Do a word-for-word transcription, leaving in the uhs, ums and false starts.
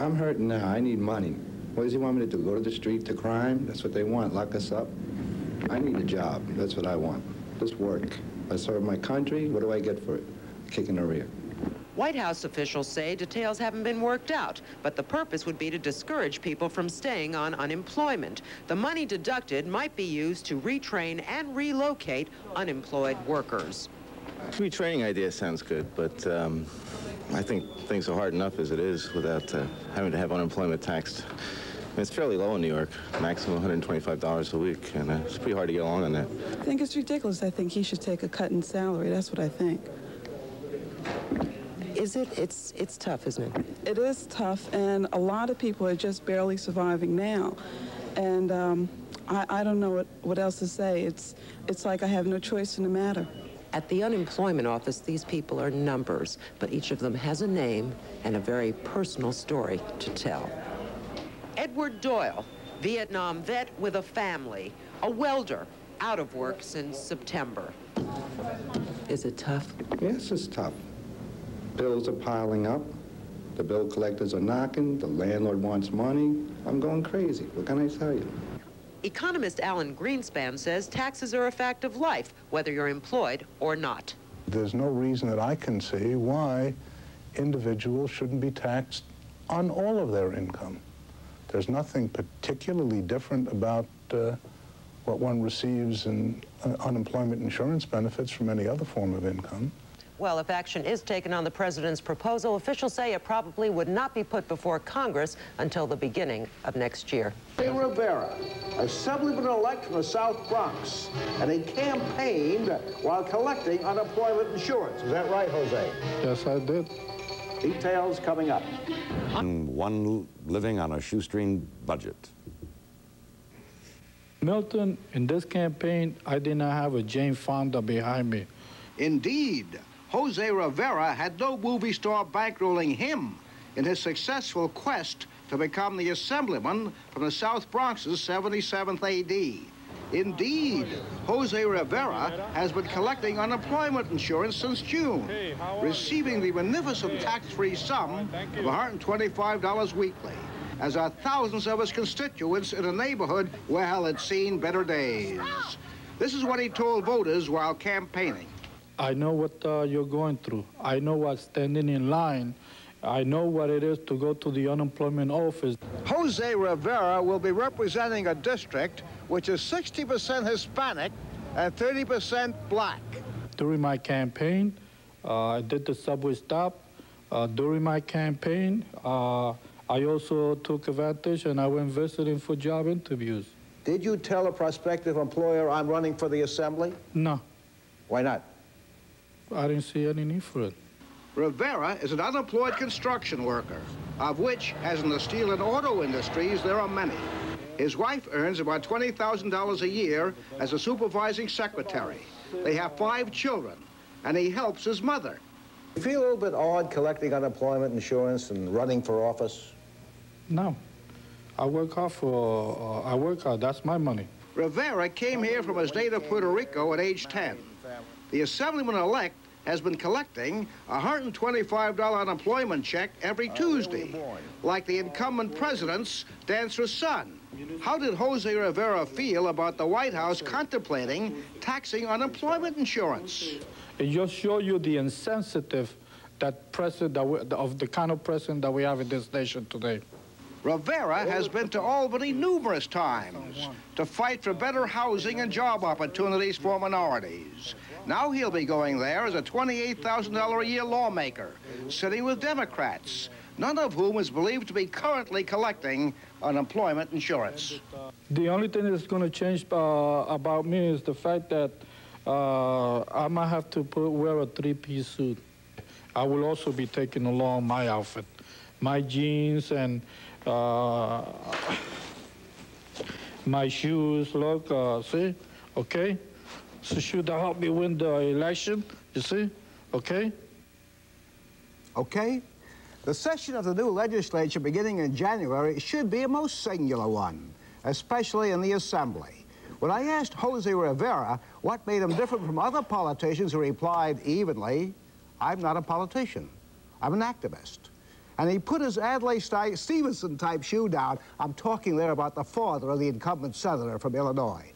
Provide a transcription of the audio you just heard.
I'm hurting now. I need money. What does he want me to do? Go to the street to crime? That's what they want. Lock us up? I need a job. That's what I want. Just work. I serve my country. What do I get for it? Kick in the rear. White House officials say details haven't been worked out, but the purpose would be to discourage people from staying on unemployment. The money deducted might be used to retrain and relocate unemployed workers. Retraining idea sounds good, but um, I think things are hard enough as it is without uh, having to have unemployment taxed. And it's fairly low in New York, maximum one hundred twenty-five dollars a week, and uh, it's pretty hard to get along on that. I think it's ridiculous. I think he should take a cut in salary. That's what I think. Is it? It's, it's tough, isn't it? It is tough, and a lot of people are just barely surviving now. And um, I, I don't know what, what else to say. It's, it's like I have no choice in the matter. At the unemployment office, these people are numbers, but each of them has a name and a very personal story to tell. Edward Doyle, Vietnam vet with a family, a welder, out of work since September. Is it tough? Yes, it's tough. Bills are piling up. The bill collectors are knocking. The landlord wants money. I'm going crazy. What can I tell you? Economist Alan Greenspan says taxes are a fact of life, whether you're employed or not. There's no reason that I can see why individuals shouldn't be taxed on all of their income. There's nothing particularly different about uh, what one receives in uh, unemployment insurance benefits from any other form of income. Well, if action is taken on the president's proposal, officials say it probably would not be put before Congress until the beginning of next year. Jose Rivera, assemblyman-elect from the South Bronx, and he campaigned while collecting unemployment insurance. Is that right, Jose? Yes, I did. Details coming up. One living on a shoestring budget. Milton, in this campaign, I did not have a Jane Fonda behind me. Indeed, Jose Rivera had no movie star bankrolling him in his successful quest to become the assemblyman from the South Bronx's seventy-seventh A D. Indeed, Jose Rivera has been collecting unemployment insurance since June, receiving the magnificent tax-free sum of one hundred twenty-five dollars weekly, as are thousands of his constituents in a neighborhood well had seen better days. This is what he told voters while campaigning. I know what uh, you're going through. I know what's standing in line. I know what it is to go to the unemployment office. Jose Rivera will be representing a district which is sixty percent Hispanic and thirty percent black. During my campaign, uh, I did the subway stop. Uh, during my campaign, uh, I also took advantage and I went visiting for job interviews. Did you tell a prospective employer, I'm running for the assembly? No. Why not? I didn't see any need for it. Rivera is an unemployed construction worker, of which, as in the steel and auto industries, there are many. His wife earns about twenty thousand dollars a year as a supervising secretary. They have five children, and he helps his mother. You feel a little bit odd collecting unemployment insurance and running for office? No. I work hard for, uh, I work hard, that's my money. Rivera came here from his native Puerto Rico at age ten. The assemblyman-elect has been collecting a one hundred twenty-five dollar unemployment check every Tuesday, like the incumbent president's dancer's son. How did Jose Rivera feel about the White House contemplating taxing unemployment insurance? It just shows you the insensitive that president that we, of the kind of president that we have in this nation today. Rivera has been to Albany numerous times to fight for better housing and job opportunities for minorities. Now he'll be going there as a twenty-eight thousand dollar a year lawmaker, sitting with Democrats, none of whom is believed to be currently collecting unemployment insurance. The only thing that's going to change uh, about me is the fact that uh, I might have to put, wear a three-piece suit. I will also be taking along my outfit, my jeans and uh, my shoes. Look, uh, see, okay? So should that help me win the election, you see, okay? Okay. The session of the new legislature beginning in January should be a most singular one, especially in the Assembly. When I asked Jose Rivera what made him different from other politicians, he replied evenly, I'm not a politician. I'm an activist. and he put his Adlai Stevenson-type shoe down. I'm talking there about the father of the incumbent senator from Illinois.